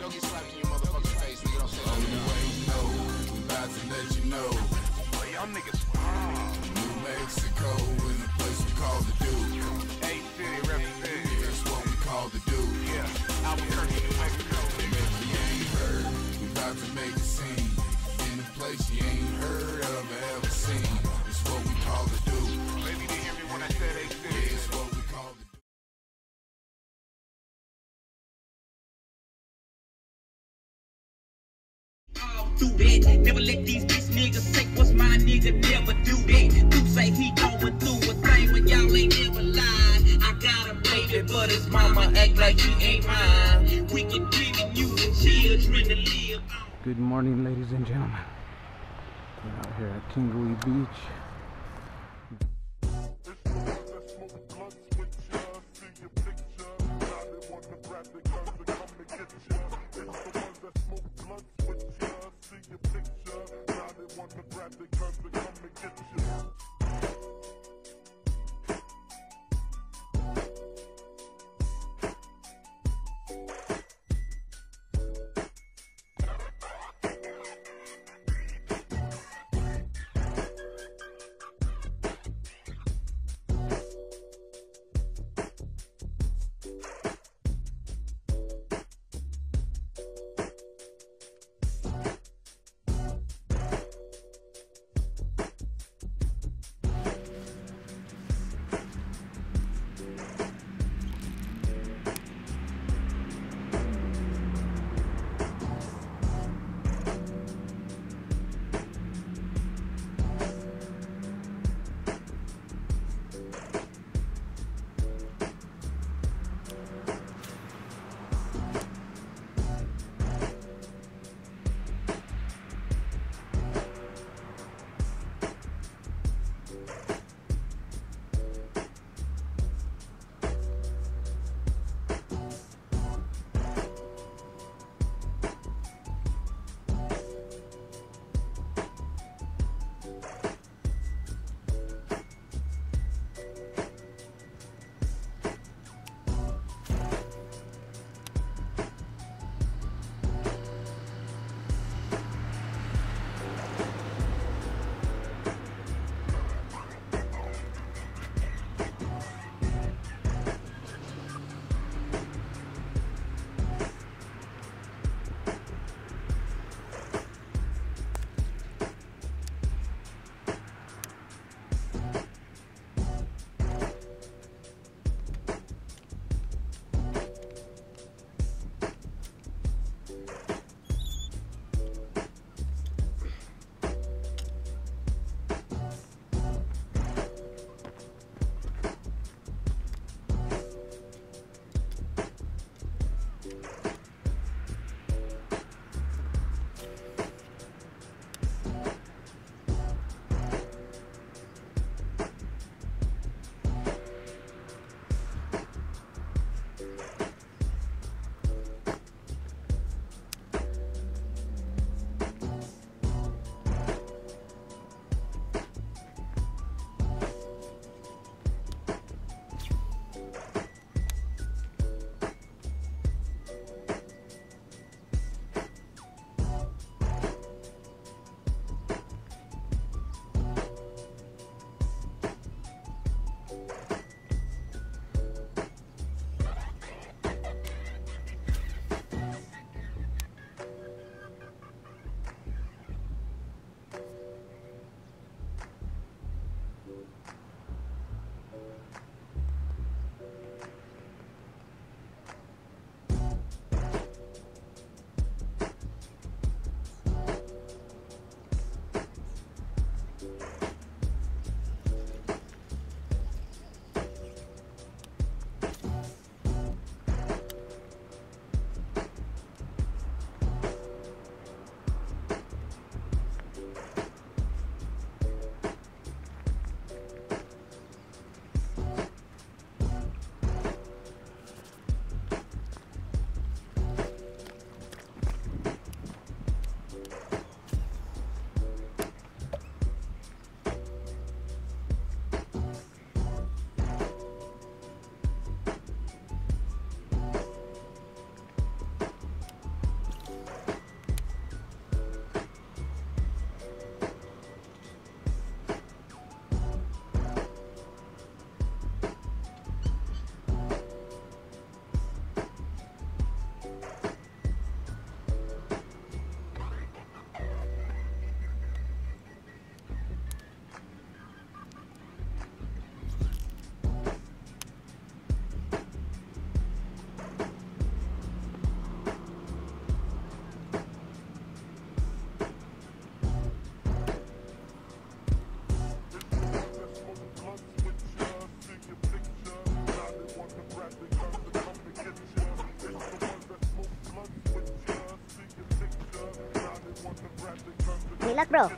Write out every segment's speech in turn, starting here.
Don't get slapped in your motherfucking face, nigga. Don't say that. You ain't know, we about to let you know. Boy, y'all niggas. New Mexico in the place we call the Duke. A-City represent. Here's what we call the Duke. Yeah, Albuquerque, New Mexico. And if you ain't heard, we about to make a scene. In a place you ain't heard of or ever seen. It's what we call the Duke. Maybe you didn't hear me when I said A-City. It's what we call the Duke. Do that. Never let these bitch niggas take what's my nigga, never do that. Do say he going through a thing when y'all ain't never lied. I got a baby, but his mama act like he ain't mine. We can give you the children to live on. Good morning, ladies and gentlemen. We're out here at Kingley Beach. Any luck, bro?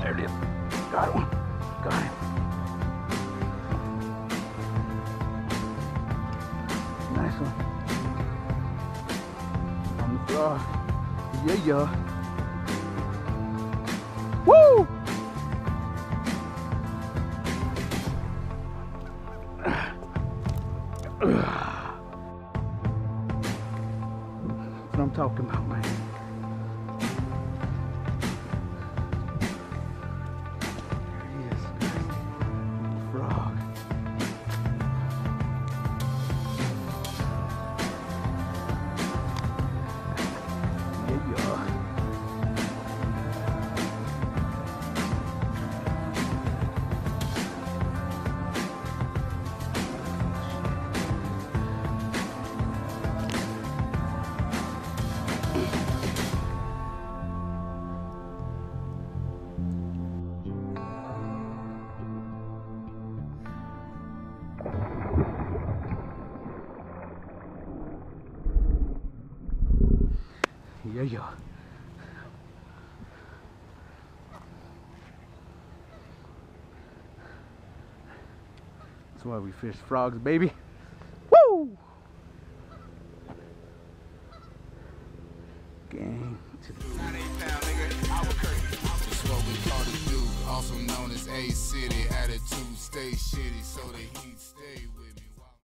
There it is. Got one. Got him. Nice one. On the frog. Yeah, yeah. Woo! That's what I'm talking about, man. There he is. Frog. Yeah, yeah. Yeah, yeah. That's why we fish frogs, baby. Woo! Gang. It's what we call the Duke, also known as A City. Attitude stay shitty, so the heat.